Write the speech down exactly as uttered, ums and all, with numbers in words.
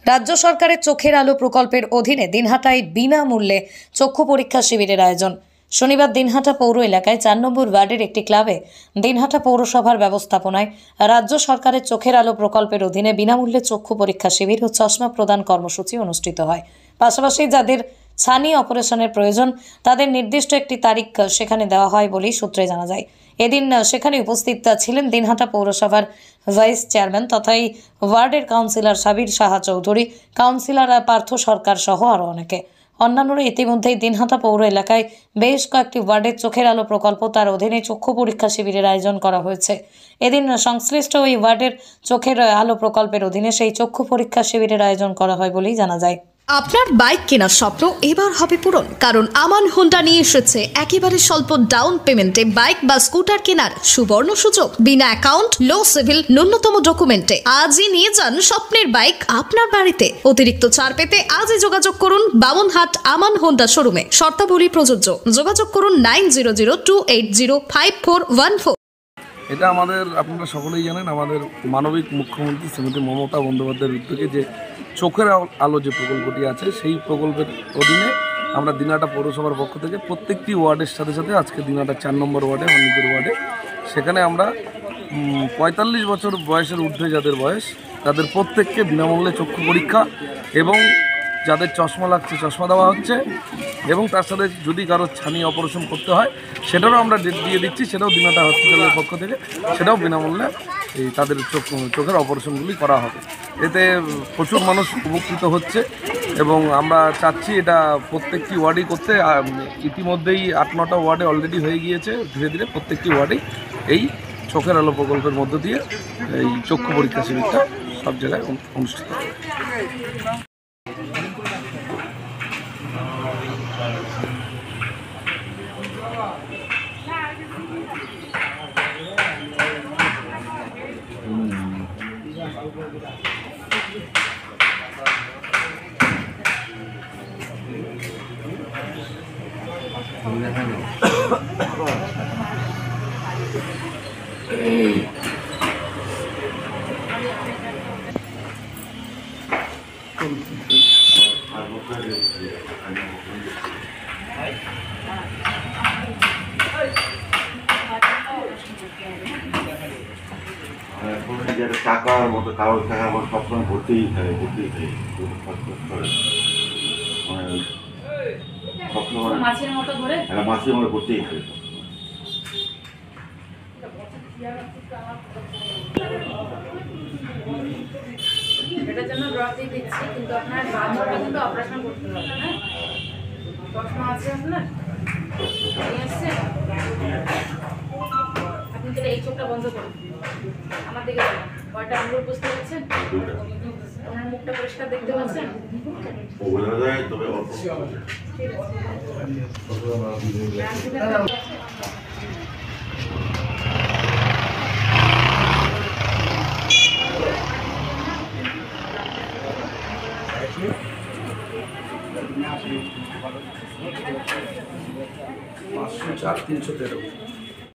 রাজ্য সরকারের চোখের আলো প্রকল্পের অধীনে দিনহাটায় বিনামূল্যে চক্ষু পরীক্ষা শিবিরের আয়োজন। শনিবার দিনহাটা পৌর এলাকায় চার নম্বর ওয়ার্ডের একটি ক্লাবে দিনহাটা পৌরসভার ব্যবস্থাপনায় রাজ্য সরকারের চোখের আলো প্রকল্পের অধীনে বিনামূল্যে চক্ষু পরীক্ষা শিবির ও চশমা প্রদান কর্মসূচি অনুষ্ঠিত হয়। পাশাপাশি যাদের ছানি অপারেশনের প্রয়োজন তাদের নির্দিষ্ট একটি তারিখ সেখানে দেওয়া হয় বলেই সূত্রে জানা যায়। এদিন সেখানে উপস্থিত ছিলেন দিনহাটা পৌরসভার ভাইস চেয়ারম্যান তথা এই ওয়ার্ডের কাউন্সিলর সাবির সাহা চৌধুরী, কাউন্সিলর পার্থ সরকার সহ আরও অনেকে। অন্যান্যরা ইতিমধ্যেই দিনহাটা পৌর এলাকায় বেশ কয়েকটি ওয়ার্ডের চোখের আলো প্রকল্প তার অধীনে চক্ষু পরীক্ষা শিবিরের আয়োজন করা হয়েছে। এদিন সংশ্লিষ্ট ওই ওয়ার্ডের চোখের আলো প্রকল্পের অধীনে সেই চক্ষু পরীক্ষা শিবিরের আয়োজন করা হয় বলেই জানা যায়। আপনার বাইক কেনার স্বপ্ন এবার হবে পূরণ, কারণ আমান হোন্ডা নিয়ে এসেছে একেবারে স্বল্প ডাউন পেমেন্টে বাইক বা স্কুটার কেনার সুবর্ণ সুযোগ। বিনা অ্যাকাউন্ট, লো সিভিল, ন্যূনতম ডকুমেন্টে আজই নিয়ে যান স্বপ্নের বাইক আপনার বাড়িতে। অতিরিক্ত ছাড় পেতে আজই যোগাযোগ করুন বামনহাট আমান হোন্ডা শোরুমে। শর্তাবলী প্রযোজ্য। যোগাযোগ করুন nine zero zero two eight zero five four one four. এটা আমাদের, আপনারা সকলেই জানেন, আমাদের মানবিক মুখ্যমন্ত্রী শ্রীমতী মমতা বন্দ্যোপাধ্যায়ের উদ্যোগে যে চোখের আলো যে প্রকল্পটি আছে সেই প্রকল্পের অধীনে আমরা দিনহাটা পৌরসভার পক্ষ থেকে প্রত্যেকটি ওয়ার্ডের সাথে সাথে আজকে দিনহাটা চার নম্বর ওয়ার্ডে, আমার নিজের ওয়ার্ডে, সেখানে আমরা পঁয়তাল্লিশ বছর বয়সের ঊর্ধ্বে যাদের বয়স তাদের প্রত্যেককে বিনামূল্যে চক্ষু পরীক্ষা এবং যাদের চশমা লাগছে চশমা দেওয়া হচ্ছে এবং তার সাথে যদি কারো ছানি অপারেশন করতে হয় সেটারও আমরা ডেট দিয়ে দিচ্ছি, সেটাও দিনহাটা হসপিটালের পক্ষ থেকে সেটাও বিনামূল্যে এই তাদের চোখ চোখের অপারেশনগুলি করা হবে। এতে প্রচুর মানুষ উপকৃত হচ্ছে এবং আমরা চাচ্ছি এটা প্রত্যেকটি ওয়ার্ডেই করতে। ইতিমধ্যেই আট নটা ওয়ার্ডে অলরেডি হয়ে গিয়েছে। ধীরে ধীরে প্রত্যেকটি ওয়ার্ডেই এই চোখের আলো প্রকল্পের মধ্য দিয়ে এই চক্ষু পরীক্ষা শিবিরটা সব জায়গায় অনুষ্ঠিত হবে। টাকার মতো কাগজ টাকার মতো সবসময় ভর্তিই থাকে ভর্তিই থাকে সবসময় মাছের মতো ধরে মাছের মতো ভর্তিই থাকে। এটার জন্য ড্রপ দিয়ে দিচ্ছি, কিন্তু আপনার বাচ্চাটা কিন্তু অপারেশন করতে হবে। হ্যাঁ, চশমা আছে আপনার? নিয়ে আসছেন? আপনি তাহলে এই চোখটা বন্ধ করুন, আমার দিকে যাবেন। কয়টা আঙুল বুঝতে পারছেন? আপনার মুখটা পরিষ্কার দেখতে পাচ্ছেন? পাঁচশো চার তিনশো তেরো।